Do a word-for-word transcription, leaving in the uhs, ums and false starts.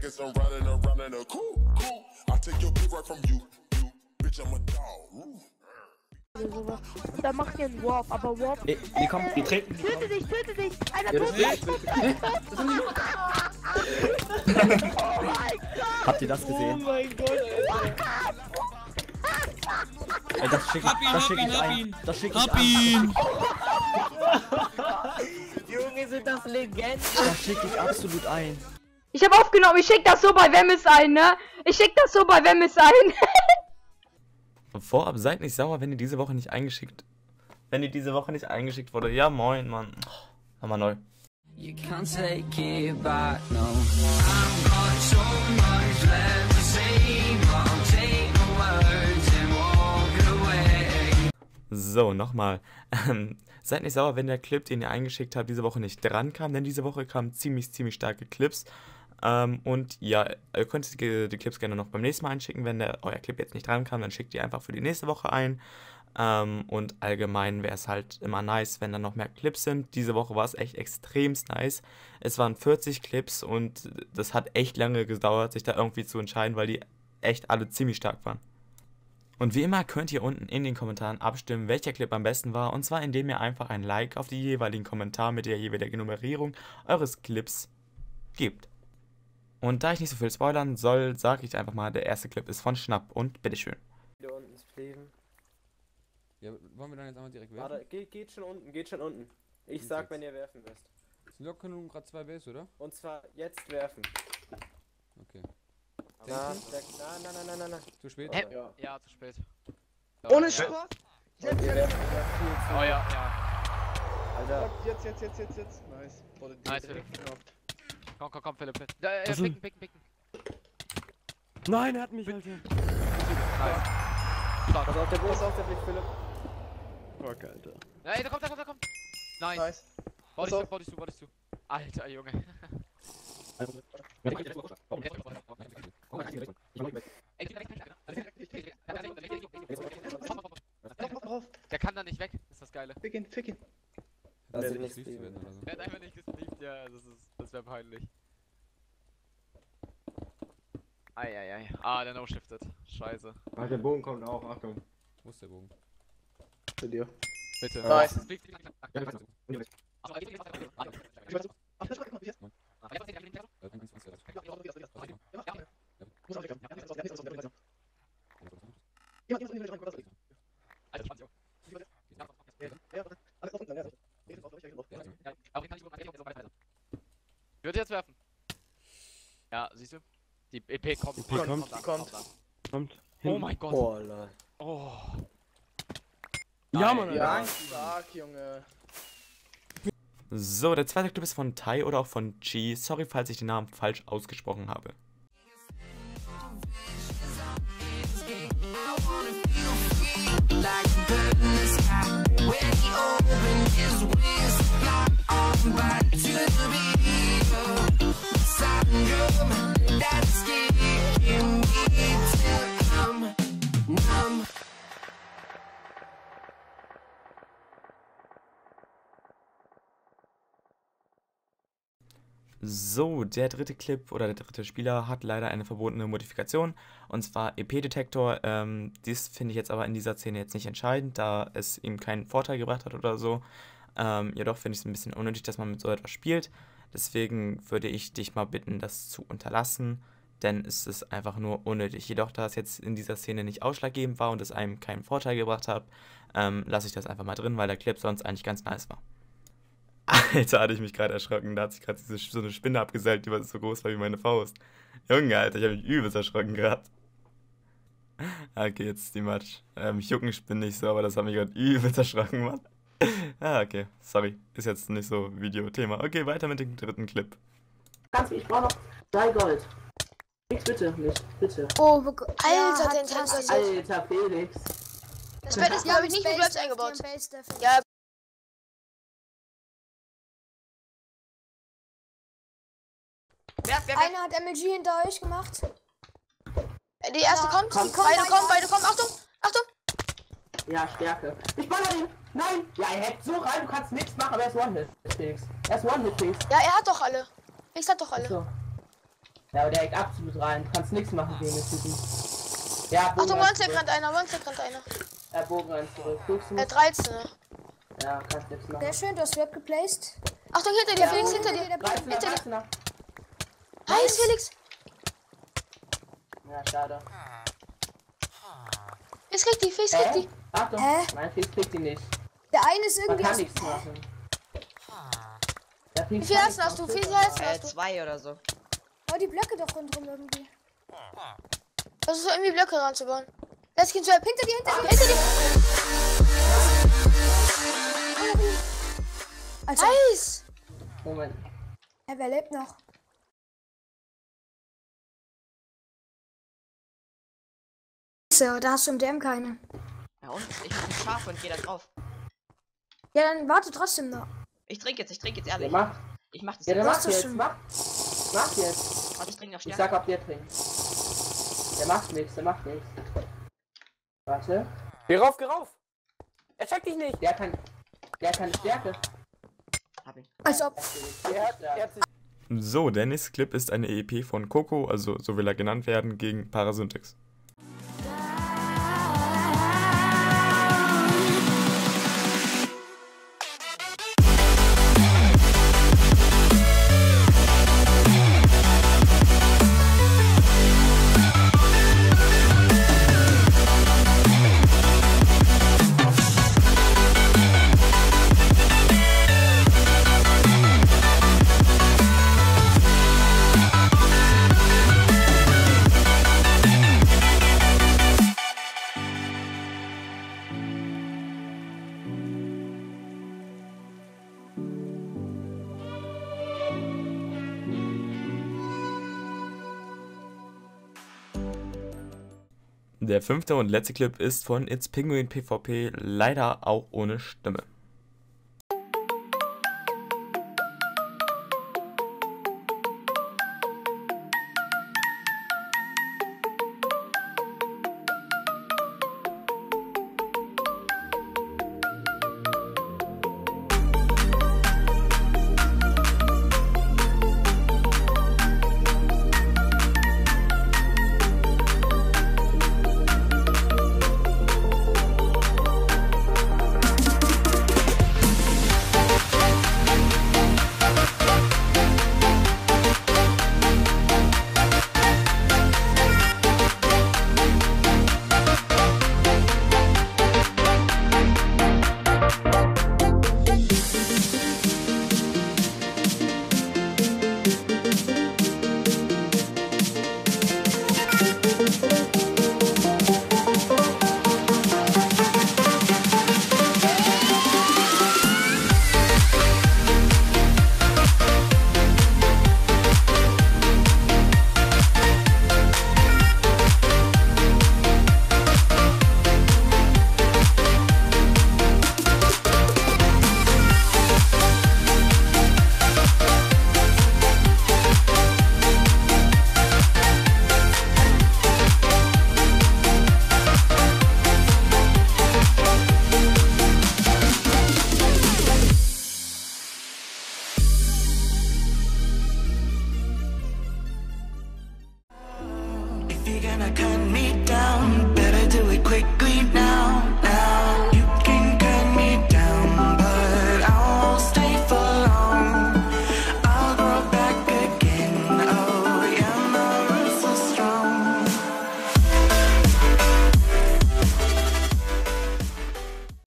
pockets and riding around in a coupe, coupe. I take your beat right from you, you. Bitch, I'm a dog. Da macht ihr einen Warp, aber Warp. Ey, die kommen, die treten. Die Töte dich, töte dich! Einer ja, tot! Oh mein Gott! Habt ihr das gesehen? Oh mein Gott, Alter. Ey, das schicke ich, das schick ich ein. Das schicke ich Hab ihn! Junge, sind das Legenden. Das schicke ich absolut ein. Ich habe aufgenommen, ich schick das so bei Wemmis ein, ne? Ich schick das so bei Wemmis ein. Vorab, seid nicht sauer, wenn ihr diese Woche nicht eingeschickt. Wenn ihr diese Woche nicht eingeschickt wurde. Ja, moin, Mann. Oh, nochmal neu. You can't take it back, no. I've got so much left to say, but I'll take the words and walk away. So, nochmal. Ähm, seid nicht sauer, wenn der Clip, den ihr eingeschickt habt, diese Woche nicht dran kam, denn diese Woche kamen ziemlich, ziemlich starke Clips. Ähm, und ja, ihr könnt die, die Clips gerne noch beim nächsten Mal einschicken. Wenn der, euer Clip jetzt nicht dran kam, dann schickt ihr einfach für die nächste Woche ein. Ähm, und allgemein wäre es halt immer nice, wenn dann noch mehr Clips sind. Diese Woche war es echt extremst nice. Es waren vierzig Clips und das hat echt lange gedauert, sich da irgendwie zu entscheiden, weil die echt alle ziemlich stark waren. Und wie immer könnt ihr unten in den Kommentaren abstimmen, welcher Clip am besten war. Und zwar indem ihr einfach ein Like auf die jeweiligen Kommentare mit der jeweiligen Nummerierung eures Clips gebt. Und da ich nicht so viel spoilern soll, sage ich einfach mal, der erste Clip ist von Schnapp und bitteschön. Hier unten ist Steven. Ja, wollen wir dann jetzt einmal direkt werfen? Warte, geht, geht schon unten, geht schon unten. Ich sag, jetzt, wenn ihr werfen müsst. Sind locker nur gerade zwei Base, oder? Und zwar jetzt werfen. Okay. Na, der, na, na, na, na, na, na. Zu spät? Hä? Ja. Ja, zu spät. Ohne ja. Spaß! Jetzt, ihr werfen ja viel zu. Oh ja, ja. Alter. Jetzt, jetzt, jetzt, jetzt, jetzt. Nice. Wurde Nice, direkt geknopft. Komm, komm, komm, Philipp. Ja, äh, Also- picken, picken, picken. Nein, er hat mich, Alter. Nice. Pass auf, der Bus auf der Blick, Philipp. Fuck, Alter. Ja, ey, da kommt, da kommt, da kommt. Nice. Nice. Bau dich Pass zu, auf. bau dich zu, bau dich zu. Alter, Junge. Der kann da nicht weg, ist das Geile. Fick ihn, fick ihn. Das Das ist nicht nicht gesleeved werden oder so. Der hat einfach nicht gesleeved, ja, das ist, das wäre peinlich. Eieiei. Ah, der no-shiftet. Scheiße. Ah, der Bogen kommt auch, Achtung. Wo ist der Bogen? Zu dir. Bitte. Nice. Das fliegt- Ja, ich weiß. Achso, geht- geht- geht- geht- Ach, das war gemacht, jetzt. Äh, eins, eins, eins, eins, Ich würde jetzt werfen. Ja, siehst du? Die E P kommt. E P kommt. dann, Kommt. dann. Kommt. Oh mein Gott. Oh, lol. Oh. Ja, Nein. Mann, Alter. Ja, stark, Junge. So, der zweite Clip ist von Tai oder auch von Chi. Sorry, falls ich den Namen falsch ausgesprochen habe. So, der dritte Clip oder der dritte Spieler hat leider eine verbotene Modifikation, und zwar E P-Detektor. Ähm, dies finde ich jetzt aber in dieser Szene jetzt nicht entscheidend, da es ihm keinen Vorteil gebracht hat oder so. Ähm, jedoch finde ich es ein bisschen unnötig, dass man mit so etwas spielt. Deswegen würde ich dich mal bitten, das zu unterlassen, denn es ist einfach nur unnötig. Jedoch, da es jetzt in dieser Szene nicht ausschlaggebend war und es einem keinen Vorteil gebracht hat, ähm, lasse ich das einfach mal drin, weil der Clip sonst eigentlich ganz nice war. Alter, hatte ich mich gerade erschrocken. Da hat sich gerade so eine Spinne abgesellt, die so groß war wie meine Faust. Junge, Alter, ich habe mich übelst erschrocken gerade. Okay, jetzt die Matsch. Ähm, mich jucken Spinnen nicht so, aber das hat mich gerade übelst erschrocken, Mann. Ah, okay, sorry. Ist jetzt nicht so Videothema. Okay, weiter mit dem dritten Clip. Kannst ich brauche noch drei Gold. Nix bitte, nicht, bitte. Oh, Alter, den Tanz. Alter, Felix. Das Bett ist, glaube ich, nicht mit Blöds eingebaut. Ja. Wer, wer, wer? Einer hat M L G hinter euch gemacht. Die erste ja, kommt, kommt, beide kommen, beide kommen, Achtung, Achtung! Ja, Stärke. Ich baller ihn! Nein! Ja, er hackt so rein, du kannst nichts machen, aber er ist One-Hit, Felix. Er ist One-Hit, Felix. Ja, er hat doch alle. Felix hat doch alle. So. Ja, aber der hängt absolut rein. Du kannst nichts machen gegen den Typen. Ja, Bogen Achtung, rein Monster zurück. rennt einer, Monster rennt einer. Ja, Bogen rein zurück. Guckst du Der mich? dreizehn. Ja, kannst nichts machen. Sehr schön, du hast Web geplaced. Achtung, hinter dir, Ja, Felix, Bogen, hinter dir. dreizehner, Hinter dir. dreizehner. Nice, Felix. Ja, schade. Felix kriegt die, Felix kriegt Hä? die. Achtung. Hä? Nein, Felix kriegt die nicht. Der eine ist Man irgendwie kann aus... nichts machen. Der Wie Felix viel kann Herzen nichts hast du? machen. Wie viel Herzen Äh, hast du? zwei oder so. Bau die Blöcke doch rundherum irgendwie. Versuch so irgendwie Blöcke ranzubauen. Jetzt geht's hinter dir, hinter dir, hinter dir. Also, nice. Moment. Ja, wer lebt noch? So, da hast du im D M keine. Ja und? Ich hab ein Schaf und geh da drauf. Ja, dann warte trotzdem noch. Ich trinke jetzt, ich trinke jetzt Der ehrlich. macht. Ich mach das Ja, der jetzt. macht das jetzt. schon. Mach. Mach jetzt. Warte, ich trinke noch Ich Stärke. sag, ob der trinkt. Der macht nichts, der macht nichts. Warte. Geh rauf, geh rauf! Er checkt dich nicht! Der kann. Der kann Stärke. Hab ihn. Als ob. Er hat, er hat sich So, der nächste Clip ist eine E P von Coco, also so will er genannt werden, gegen Parasyntix. Der fünfte und letzte Clip ist von It's Penguin PvP, leider auch ohne Stimme.